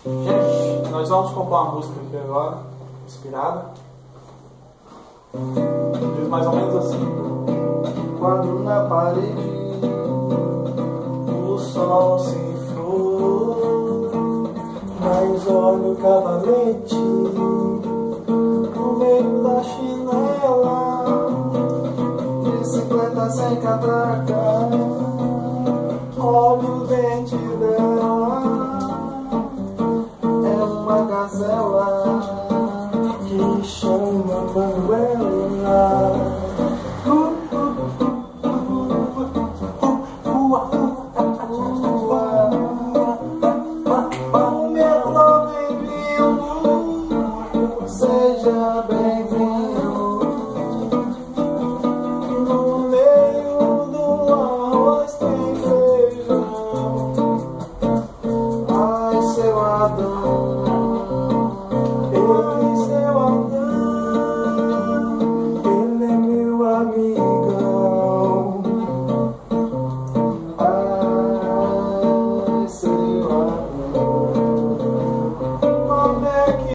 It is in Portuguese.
Gente, nós vamos compor uma música aqui agora, inspirada. Diz mais ou menos assim: quadro na parede, o sol se for, mas olha o cavalete no meio da chinela, bicicleta sem catraca, olha